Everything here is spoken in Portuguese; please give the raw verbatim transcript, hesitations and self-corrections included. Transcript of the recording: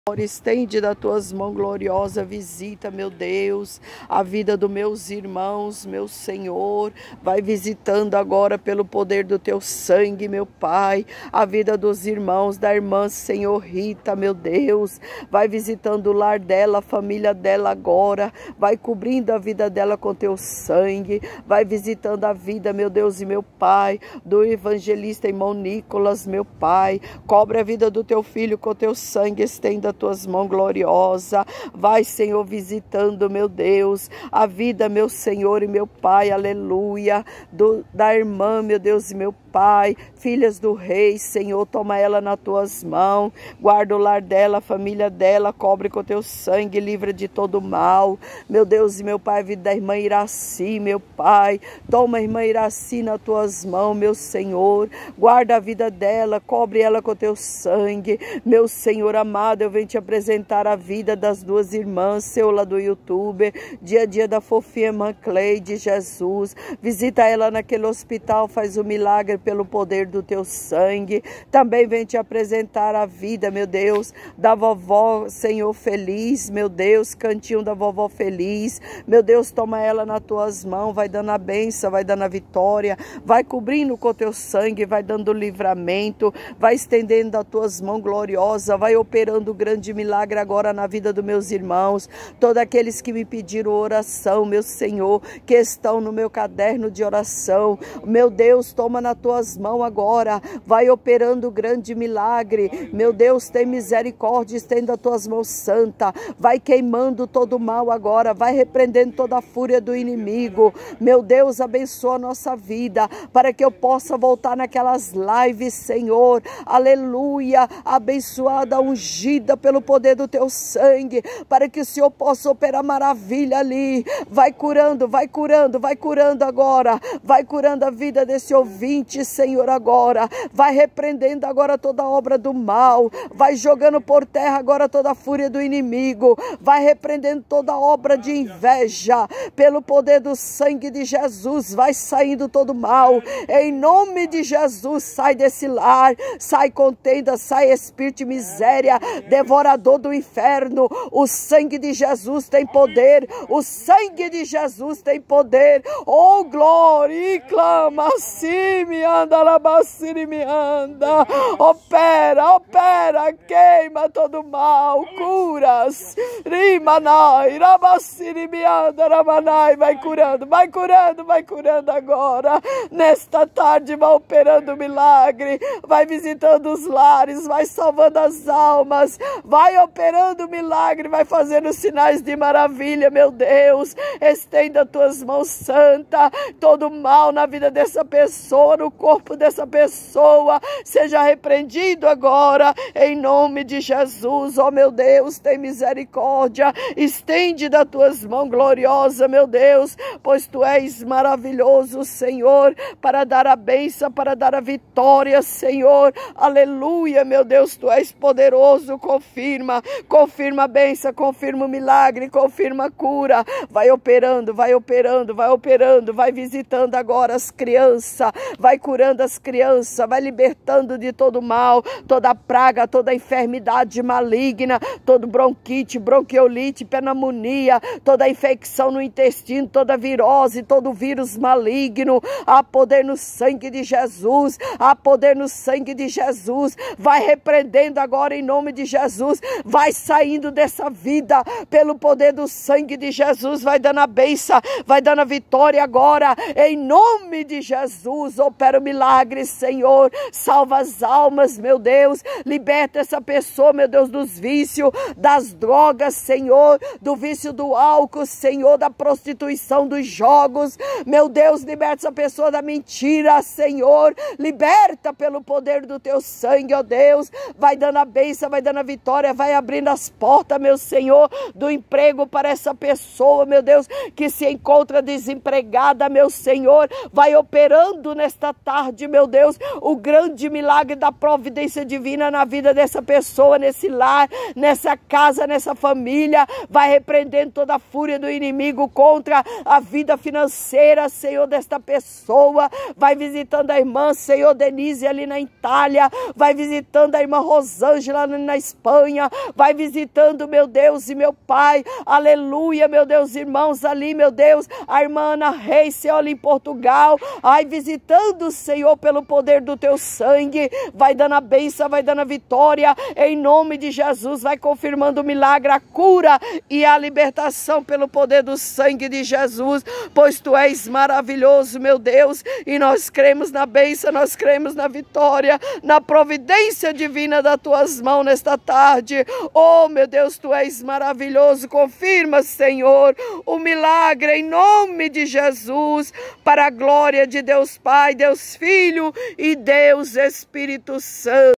Estende das tuas mãos gloriosas, visita, meu Deus, a vida dos meus irmãos, meu Senhor, vai visitando agora pelo poder do teu sangue, meu Pai, a vida dos irmãos, da irmã, Senhor Rita, meu Deus, vai visitando o lar dela, a família dela agora, vai cobrindo a vida dela com teu sangue, vai visitando a vida, meu Deus e meu Pai, do evangelista irmão Nicolas, meu Pai, cobre a vida do teu filho com teu sangue, estenda tuas mãos gloriosas, vai, Senhor, visitando, meu Deus, a vida, meu Senhor e meu Pai, aleluia, do, da irmã, meu Deus e meu Pai, filhas do rei, Senhor, toma ela nas tuas mãos, guarda o lar dela, a família dela, cobre com teu sangue, livra de todo mal, meu Deus e meu Pai, a vida da irmã Iraci, meu Pai, toma a irmã Iraci nas tuas mãos, meu Senhor, guarda a vida dela, cobre ela com teu sangue, meu Senhor amado, eu venho te apresentar a vida das duas irmãs, seu lá do YouTube, dia a dia da fofinha irmã Cleide, Jesus, visita ela naquele hospital, faz o milagre pelo poder do teu sangue, também vem te apresentar a vida, meu Deus, da vovó, Senhor, feliz, meu Deus, cantinho da vovó feliz, meu Deus, toma ela nas tuas mãos, vai dando a bênção, vai dando a vitória, vai cobrindo com teu sangue, vai dando livramento, vai estendendo as tuas mãos gloriosas, vai operando grande milagre agora na vida dos meus irmãos, todos aqueles que me pediram oração, meu Senhor, que estão no meu caderno de oração, meu Deus, toma nas tuas mãos agora, vai operando grande milagre, meu Deus, tem misericórdia, estenda as tuas mãos santa, vai queimando todo o mal agora, vai repreendendo toda a fúria do inimigo, meu Deus, abençoa a nossa vida, para que eu possa voltar naquelas lives, Senhor, aleluia, abençoada, ungida pelo poder do teu sangue, para que o Senhor possa operar maravilha ali, vai curando, vai curando, vai curando agora, vai curando a vida desse ouvinte, Senhor, agora, vai repreendendo agora toda obra do mal, vai jogando por terra agora toda a fúria do inimigo, vai repreendendo toda obra de inveja, pelo poder do sangue de Jesus, vai saindo todo mal, em nome de Jesus, sai desse lar, sai contenda, sai espírito de miséria, devorador do inferno, o sangue de Jesus tem poder, o sangue de Jesus tem poder, oh glória, e clama assim, me anda, labaciri, me anda, opera, opera, queima todo mal, curas, rimanai, labaciri, me anda, ramanai, vai curando, vai curando, vai curando agora, nesta tarde vai operando milagre, vai visitando os lares, vai salvando as almas, vai operando milagre, vai fazendo sinais de maravilha, meu Deus, estenda tuas mãos santa, todo mal na vida dessa pessoa, no corpo dessa pessoa, seja repreendido agora, em nome de Jesus, ó meu Deus, tem misericórdia, estende das tuas mãos gloriosas, meu Deus, pois tu és maravilhoso, Senhor, para dar a bênção, para dar a vitória, Senhor, aleluia, meu Deus, tu és poderoso, confirma, confirma a bênção, confirma o milagre, confirma a cura, vai operando, vai operando, vai operando, vai visitando agora as crianças, vai curando as crianças, vai libertando de todo mal, toda praga, toda enfermidade maligna, todo bronquite, bronquiolite, pneumonia, toda infecção no intestino, toda virose, todo vírus maligno, há poder no sangue de Jesus, há poder no sangue de Jesus, vai repreendendo agora em nome de Jesus, vai saindo dessa vida pelo poder do sangue de Jesus, vai dando a bênção, vai dando a vitória agora, em nome de Jesus, opera o milagre, Senhor, salva as almas, meu Deus, liberta essa pessoa, meu Deus, dos vícios, das drogas, Senhor, do vício do álcool, Senhor, da prostituição, dos jogos, meu Deus, liberta essa pessoa da mentira, Senhor, liberta pelo poder do teu sangue, ó Deus, vai dando a bênção, vai dando a vitória, vai abrindo as portas, meu Senhor, do emprego para essa pessoa, meu Deus, que se encontra desempregada, meu Senhor, vai operando nesta tarde, meu Deus, o grande milagre da providência divina na vida dessa pessoa, nesse lar, nessa casa, nessa família. Vai repreendendo toda a fúria do inimigo contra a vida financeira, Senhor, desta pessoa. Vai visitando a irmã, Senhor, Denise ali na Itália. Vai visitando a irmã Rosângela na Espanha. Vai visitando, meu Deus e meu Pai, aleluia, meu Deus, irmãos ali, meu Deus, a irmã Ana Reis, Senhor, ali em Portugal. Ai, visitando, Senhor, pelo poder do teu sangue. Vai dando a bênção, vai dando a vitória, em nome de Jesus. Vai confirmando o milagre, a cura e a libertação pelo poder do sangue de Jesus, pois tu és maravilhoso, meu Deus, e nós cremos na bênção, nós cremos na vitória, na providência divina das tuas mãos nesta tarde. Oh, meu Deus, tu és maravilhoso. Confirma, Senhor, o milagre em nome de Jesus, para a glória de Deus Pai, Deus Filho e Deus Espírito Santo.